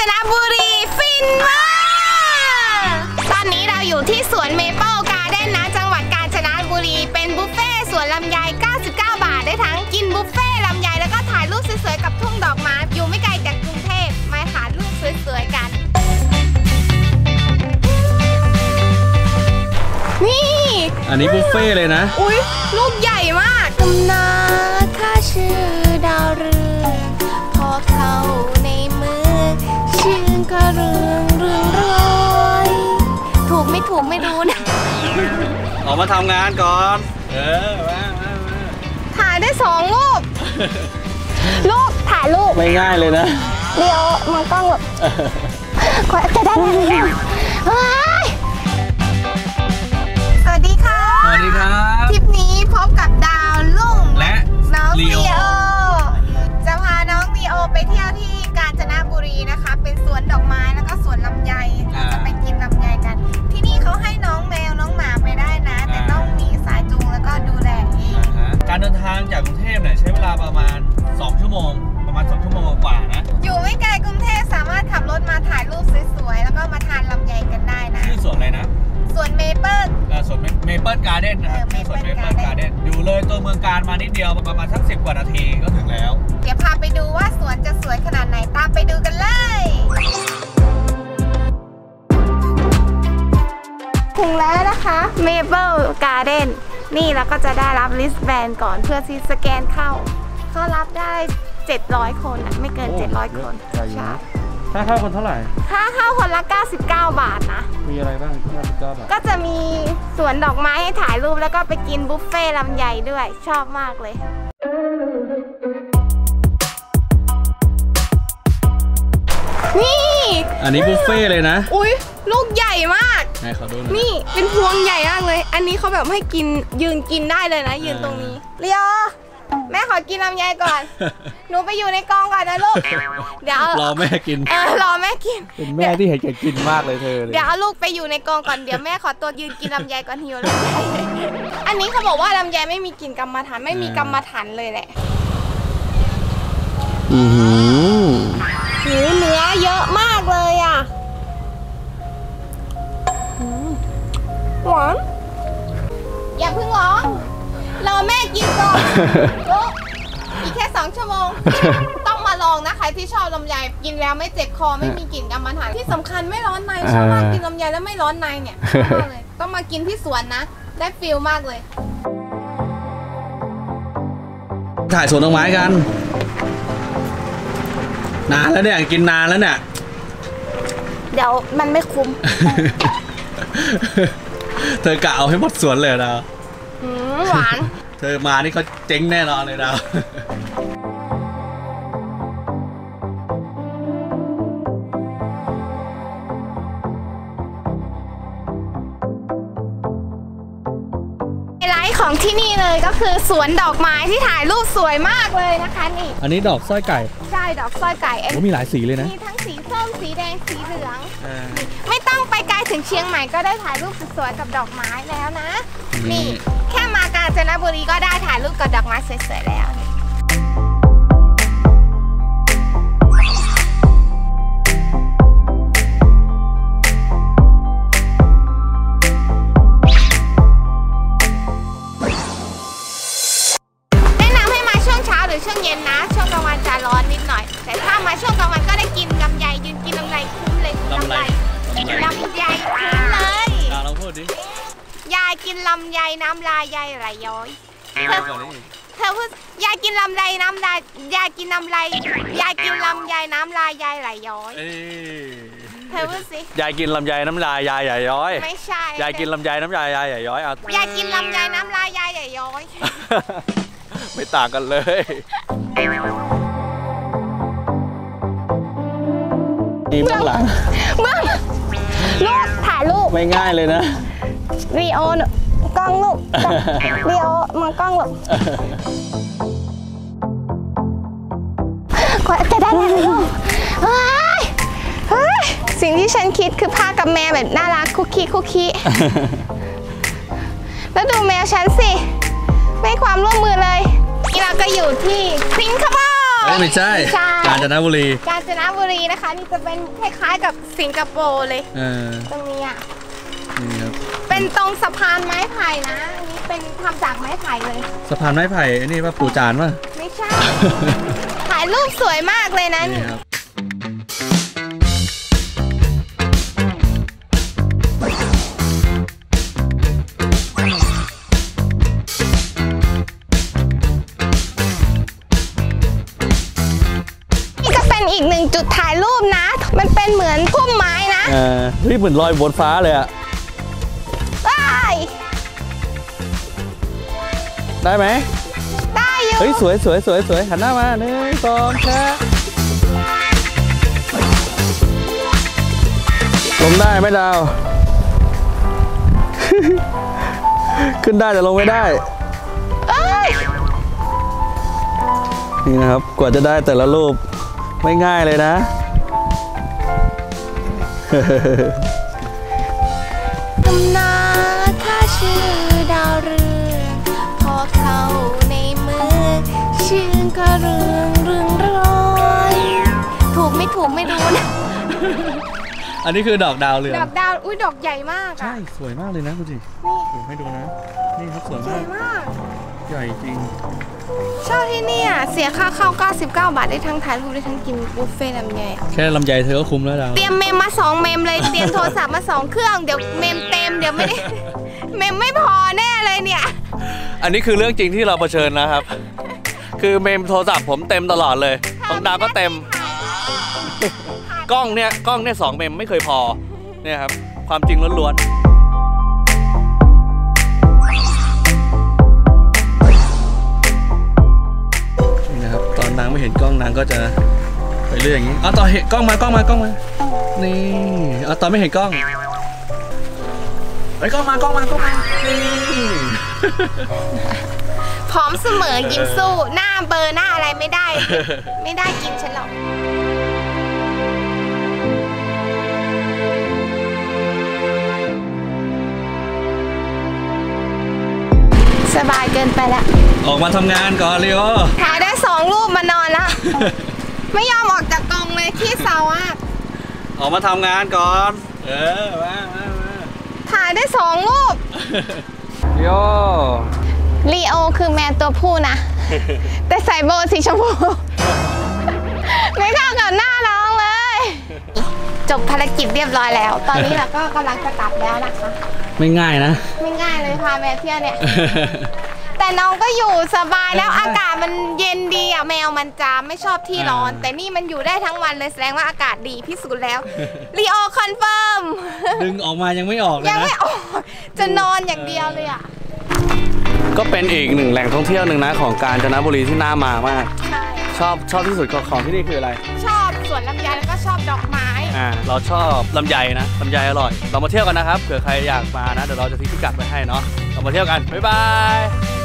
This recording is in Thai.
ญบุรีฟินมากตอนนี้เราอยู่ที่สวนเมเปิลการ์เด้นนะจังหวัดกาญจนบุรีเป็นบุฟเฟ่สวนลำไย99 บาทได้ทั้งกินบุฟเฟ่ลำไยแล้วก็ถ่ายรูปสวยๆกับทุ่งดอกไม้อยู่ไม่ไกลจากกรุงเทพมาถ่ายรูปสวยๆกันนี่อันนี้บุฟเฟ่เลยนะอุ๊ยลูกใหญ่มากตำนาข้าชื่อดาวเรืองพอเข้าในมือชื่นก็เรืองร้อยถูกไม่ถูกไม่รู้นะออกมาทำงานก่อนมาถ่ายได้2 รูปรูปถ่ายรูปไม่ง่ายเลยนะเดี๋ยวมากล้องแบบจะได้ไหมสวัสดีค่ะสวัสดีครับทริปนี้พบกับดาวลุ่งและน้องลีโอจะพาน้องลีโอไปเที่ยวที่กาญจนบุรีนะคะเป็นสวนดอกไม้แล้วก็สวนลำไยจะไปกินลำไยกันที่นี่เขาให้น้องแมวน้องหมาไปได้นะแต่ต้องมีสายจูงแล้วก็ดูแลเองการเดินทางจากกรุงเทพเนี่ยใช้เวลาประมาณ2 ชั่วโมงประมาณ2 ชั่วโมงกว่านะอยู่ไม่ไกลกรุงเทพสามารถขับรถมาถ่ายรูปสวยๆแล้วก็มาทานลำไยกันได้นะชื่อสวนอะไรนะสวนเมเปิลสวนเมเปิลการ์เด้นนะครับสวนเมเปิลการ์เด้นอยู่เลยตัวเมืองการมานิดเดียวประมาณสัก10 กว่านาทีก็ถึงแล้วเดี๋ยวพาไปดูว่าสวนจะสวยขนาดไหนตามไปดูกันเลยถึงแล้วนะคะเมเปิลการ์เด้นนี่เราก็จะได้รับลิสต์แบนก่อนเพื่อที่สแกนเข้าเขารับได้700 คนไม่เกิน700 คนใช่ค่าเข้าคนเท่าไหร่ค่าเข้าคนละ99 บาทนะมีอะไรบ้าง99 บาทก็จะมีสวนดอกไม้ให้ถ่ายรูปแล้วก็ไปกินบุฟเฟ่ลำไยด้วยชอบมากเลยนี่อันนี้บุฟเฟ่เลยนะอุ๊ยลูกใหญ่มากให้เขาดูหน่อยนี่เป็นพวงใหญ่มากเลยอันนี้เขาแบบให้กินยืนกินได้เลยนะยืนตรงนี้เลียวแม่ขอกินลำไยก่อนหนูไปอยู่ในกองก่อนนะลูกเดี๋ยวรอแม่กินรอแม่กินเป็นแม่ที่เห็นแก่กินมากเลยเธอเดี๋ยวเอาลูกไปอยู่ในกองก่อนเดี๋ยวแม่ขอตัวยืนกินลำไยก่อนหิวแล้วอันนี้เขาบอกว่าลำไยไม่มีกลิ่นกรรมฐานไม่มีกรรมฐานเลยแหละเนื้อเยอะมากเลยอ่ะหวานอย่าเพิ่งร้องรอแม่กินก่อนลูกอีกแค่2 ชั่วโมงต้องมาลองนะใครที่ชอบลำไยกินแล้วไม่เจ็บคอไม่มีกลิ่นกรรมฐานที่สำคัญไม่ร้อนในชอบมากกินลำไยแล้วไม่ร้อนในเนี่ยชอบเลยต้องมากินที่สวนนะได้ฟิลมากเลยถ่ายสวนดอกไม้กันนานแล้วเนี่ยกินนานแล้วเนี่ยเดี๋ยวมันไม่คุ้มเธอกะเอาให้หมดสวนเลยนะหวานเธอมานี่เขาเจ๊งแน่นอนเลยนะไลท์ของที่นี่เลยก็คือสวนดอกไม้ที่ถ่ายรูปสวยมากเลยนะคะนี่อันนี้ดอกสร้อยไก่ใช่ดอกสร้อยไก่มีหลายสีเลยนะมีทั้งสีส้มสีแดงสีเหลืองไม่ต้องไปไกลถึงเชียงใหม่ก็ได้ถ่ายรูปสวยๆกับดอกไม้แล้วนะนี่แค่มากาญจนบุรีก็ได้ถ่ายรูปกับดอกไม้สวยๆแล้วช่วงเย็นนะช่วงกลางวันจะร้อนนิดหน่อยแต่ถ้ามาช่วงกลางวันก็ได้กินลำไยยืนกินลำไยคุ้มเลยลำไยคุ้มเลยเราพูดดิยายกินลำไยน้ำลายยายไหลย้อยเธอพูดยายกินลำไยน้ำลายยายกินลำไยยายกินลำไยน้ำลายยายไหลย้อยเธอพูดสิยายกินลำไยน้ำลายยายใหญ่ย้อยไม่ใช่ยายกินลำไยน้ำลายยายใหญ่ย้อยยายกินลำไยน้ำลายยายใหญ่ย้อยไม่ต่างกันเลยนี่เบื้องหลังลูกถ่ายรูปไม่ง่ายเลยนะวีโอกล้องลูกวีโอมากล้องลูกจะได้ไหมลูกสิ่งที่ฉันคิดคือผ้ากับแมวแบบน่ารักคุกกี้แล้วดูแมวฉันสิไม่ความร่วมมือเลยนี่เราก็อยู่ที่พิงค์คาร์บอนไม่ใช่ กาญจนบุรีกาญจนบุรีนะคะนี่จะเป็นคล้ายๆกับสิงคโปร์เลยตรงนี้อ่ะนี่ครับเป็นตรงสะพานไม้ไผ่นะอันนี้เป็นทำจากไม้ไผ่เลยสะพานไม้ไผ่อันนี้ว่าปู่จานป่ะไม่ใช่ ถ่ายรูปสวยมากเลยนะนี่ครับอีกหนึ่งจุดถ่ายรูปนะมันเป็นเหมือนพุ่มไม้นะเฮ้ยเหมือนลอยบนฟ้าเลยอะได้ไหมได้อยู่เฮ้ยสวยหันหน้ามา1 2แค่ลงได้ไหมดาว ขึ้นได้แต่ลงไม่ได้นี่นะครับกว่าจะได้แต่ละรูปไม่ง่ายเลยนะตำนาข้าชื่อดาวเรืองพอเข้าในมือชื่อก็เรืองร้อยถูกไม่รู้นะอันนี้คือดอกดาวเรืองดอกดาวอุ้ยดอกใหญ่มากใช่สวยมากเลยนะคุณจินี่ให้ดูนะนี่ครับสวยมากใหญ่จริงเช่าที่นี่เสียค่าเข้า99 บาทได้ทั้งถ่ายรูปได้ทั้งกินบุฟเฟ่ต์ลำไยแค่ลำไยเธอก็คุ้มแล้วดาวเตรียมเมมมา2 เมมเลยเตรียมโทรศัพท์มา2 เครื่องเดี๋ยวเมมเต็มเดี๋ยวไม่ได้เมมไม่พอแน่เลยเนี่ยอันนี้คือเรื่องจริงที่เราเผชิญนะครับคือเมมโทรศัพท์ผมเต็มตลอดเลยของดาวก็เต็มกล้องเนี่ย2 เมมไม่เคยพอเนี่ยครับความจริงล้วนๆตอนนางไม่เห็นกล้องนางก็จะไปเรื่อยอย่างนี้ตอนเห็นกล้องมานี่ตอนไม่เห็นกล้องไปกล้องมานี่พร้อมเสมอยิ้มสู้หน้าเบอร์หน้าอะไรไม่ได้กินฉันหรอกสบายเกินไปละออกมาทำงานก่อนเลยถ่ายได้2 รูปมานอนแล้ว ไม่ยอมออกจากกองเลยขี้เศร้าอ่ะออกมาทำงานก่อนมาถ่ายได้2 รูปลีโอคือแมวตัวผู้นะแต่ใส่โบสีชมพูไม่เข้ากับหน้าน้องเลยจบภารกิจเรียบร้อยแล้วตอนนี้เราก็กำลังจะกลับแล้วนะคะไม่ง่ายนะไม่ง่ายเลยพาแมวเที่ยวเนี่ยแต่น้องก็อยู่สบายแล้วอากาศมันเย็นดีอ่ะแมวมันจะไม่ชอบที่ร้อนแต่นี่มันอยู่ได้ทั้งวันเลยแสดงว่าอากาศดีที่สุดแล้วลีโอคอนเฟิร์มดึงออกมายังไม่ออกเลยนะยังไม่ออกจะนอนอย่างเดียวเลยอ่ะก็เป็นอีกหนึ่งแหล่งท่องเที่ยวหนึ่งนะของกาญจนบุรีที่น่ามามากชอบที่สุดของที่นี่คืออะไรชอบสวนลำไยแล้วก็ชอบดอกไม้เราชอบลำไยนะลำไยอร่อยเรามาเที่ยวกันนะครับเผื่อใครอยากมานะเดี๋ยวเราจะทิ้งพิกัดไว้ให้เนาะเรามาเที่ยวกันบ๊ายบาย